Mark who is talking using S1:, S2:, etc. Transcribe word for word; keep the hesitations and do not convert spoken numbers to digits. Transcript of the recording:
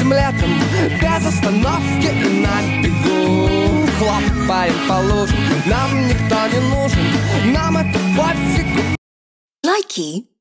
S1: этим летом без остановки и на бегу. Хлопаем по лужам, нам никто не нужен, нам это пофигу.
S2: Likey